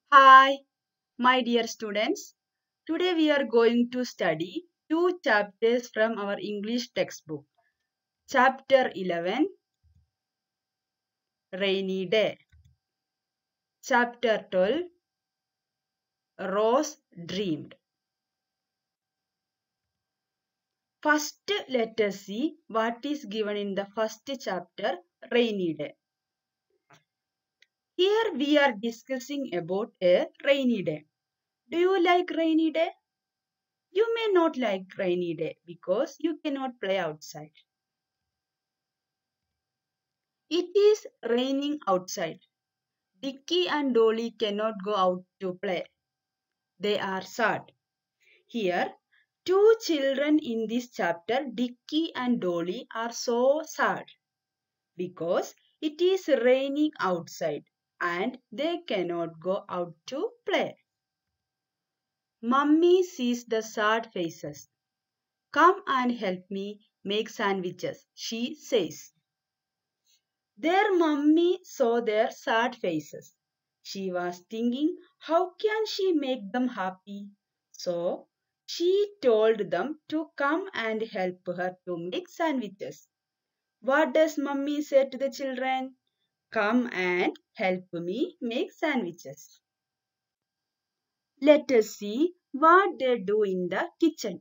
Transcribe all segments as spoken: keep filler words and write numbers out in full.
Hi, my dear students. Today we are going to study two chapters from our English textbook. Chapter eleven, Rainy Day. Chapter twelve, Rose Dreamed. First, let us see what is given in the first chapter, Rainy Day. Here we are discussing about a rainy day. Do you like rainy day? You may not like rainy day because you cannot play outside. It is raining outside. Dicky and Dolly cannot go out to play. They are sad. Here, two children in this chapter, Dicky and Dolly, are so sad because it is raining outside and they cannot go out to play. Mummy sees the sad faces. Come and help me make sandwiches, she says. Their mummy saw their sad faces. She was thinking, how can she make them happy? So she told them to come and help her to make sandwiches. What does mummy say to the children? Come and help me make sandwiches. Let us see what they do in the kitchen.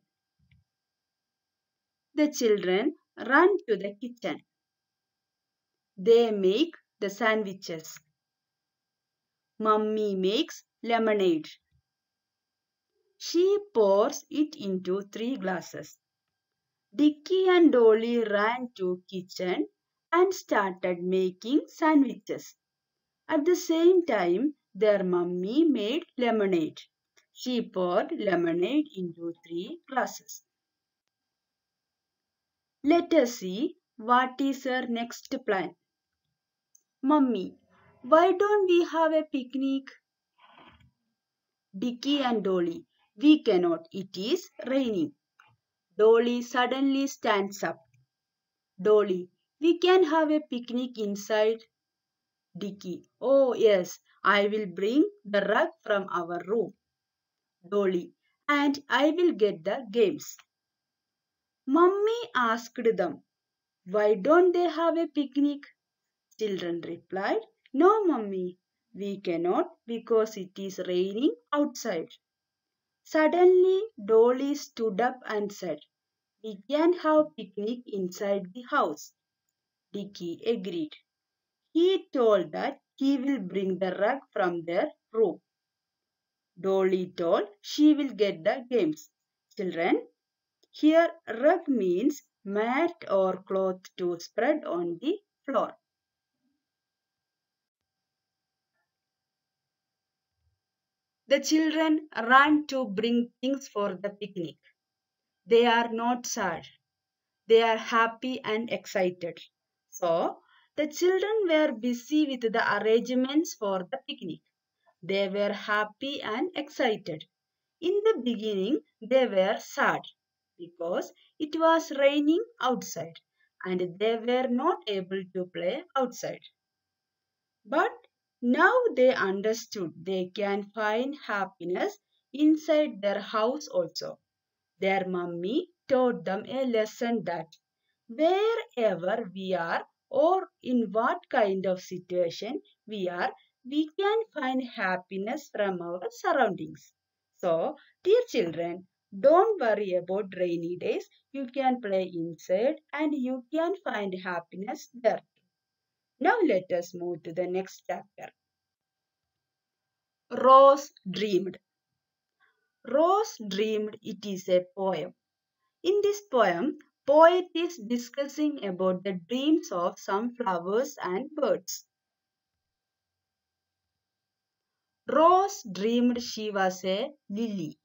The children run to the kitchen. They make the sandwiches. Mummy makes lemonade. She pours it into three glasses. Dicky and Dolly ran to kitchen and started making sandwiches. At the same time, their mummy made lemonade. She poured lemonade into three glasses. Let us see what is her next plan. Mummy, why don't we have a picnic? Dicky and Dolly, we cannot. It is raining. Dolly suddenly stands up. Dolly, we can have a picnic inside. Dicky, oh yes, I will bring the rug from our room. Dolly, and I will get the games. Mummy asked them, why don't they have a picnic? Children replied, no, Mummy, we cannot because it is raining outside. Suddenly, Dolly stood up and said, we can have picnic inside the house. Dicky agreed. He told that he will bring the rug from their room. Dolly told she will get the games. Children, here rug means mat or cloth to spread on the floor. The children ran to bring things for the picnic. They are not sad. They are happy and excited. So, the children were busy with the arrangements for the picnic. They were happy and excited. In the beginning, they were sad because it was raining outside and they were not able to play outside. But now they understood they can find happiness inside their house also. Their mummy taught them a lesson that wherever we are or in what kind of situation we are, we can find happiness from our surroundings. So, dear children, don't worry about rainy days. You can play inside and you can find happiness there. Now, let us move to the next chapter. Rose Dreamed. Rose Dreamed, it is a poem. In this poem, poet is discussing about the dreams of some flowers and birds. Rose dreamed she was a lily.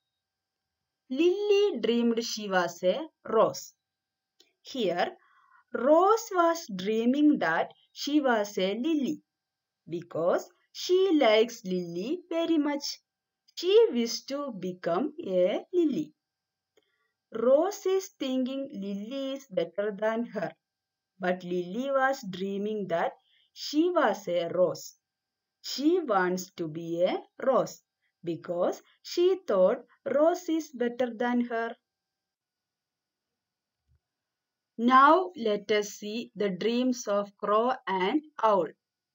Lily dreamed she was a rose. Here, Rose was dreaming that she was a lily because she likes lily very much. She wished to become a lily. Rose is thinking Lily is better than her. But Lily was dreaming that she was a rose. She wants to be a rose because she thought rose is better than her. Now let us see the dreams of Crow and Owl.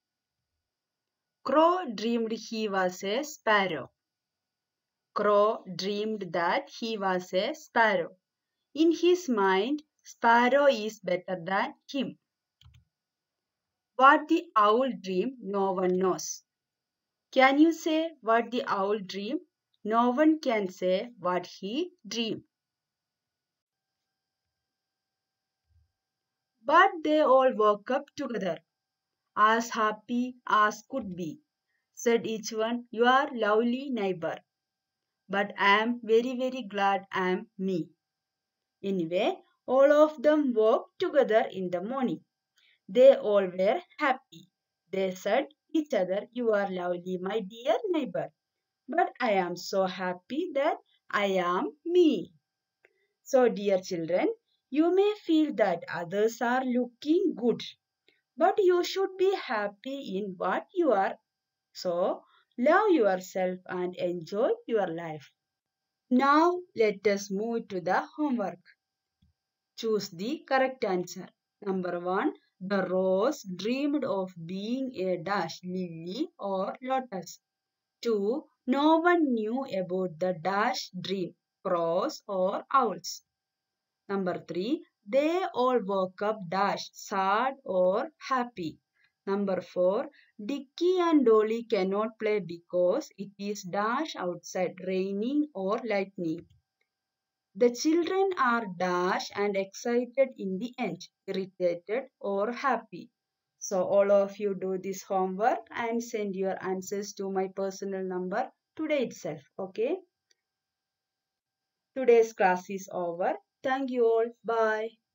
Crow dreamed he was a sparrow. Crow dreamed that he was a sparrow. In his mind, sparrow is better than him. What the owl dreamed, no one knows. Can you say what the owl dreamed? No one can say what he dreamed. But they all woke up together, as happy as could be. Said each one, "You are lovely neighbor, but I am very very glad I am me." Anyway, all of them woke together in the morning. They all were happy. They said each other, "You are lovely, my dear neighbor, but I am so happy that I am me." So, dear children, you may feel that others are looking good, but you should be happy in what you are. So, love yourself and enjoy your life. Now, let us move to the homework. Choose the correct answer. Number one, the rose dreamed of being a dash lily or lotus. Two, no one knew about the dash dream, crows or owls. Number three, they all woke up dash sad or happy. Number four, Dicky and Dolly cannot play because it is dash outside raining or lightning. The children are dash and excited in the end, irritated or happy. So all of you do this homework and send your answers to my personal number today itself. Okay. Today's class is over. Thank you all. Bye.